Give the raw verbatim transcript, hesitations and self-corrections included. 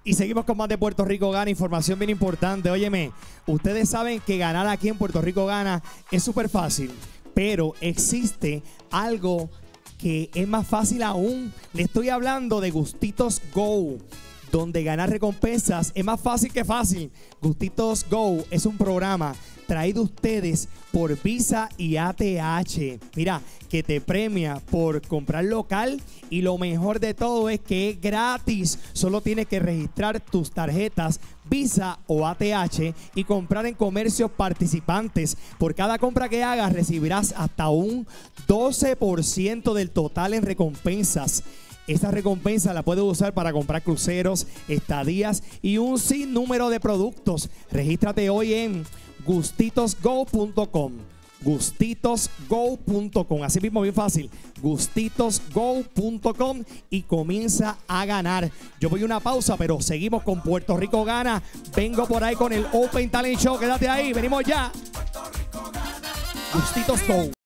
Y seguimos con más de Puerto Rico Gana, información bien importante. Óyeme, ustedes saben que ganar aquí en Puerto Rico Gana es súper fácil, pero existe algo que es más fácil aún. Le estoy hablando de Gustitos Go, donde ganar recompensas es más fácil que fácil. Gustitos Go es un programa traído a ustedes por Visa y A T H. Mira, que te premia por comprar local y lo mejor de todo es que es gratis. Solo tienes que registrar tus tarjetas Visa o A T H y comprar en comercios participantes. Por cada compra que hagas recibirás hasta un doce por ciento del total en recompensas. Esta recompensa la puedes usar para comprar cruceros, estadías y un sinnúmero de productos. Regístrate hoy en gustitos go punto com. gustitos go punto com. Así mismo, bien fácil. gustitos go punto com y comienza a ganar. Yo voy a una pausa, pero seguimos con Puerto Rico Gana. Vengo por ahí con el Open Talent Show. Quédate ahí, venimos ya. Gustitos Go.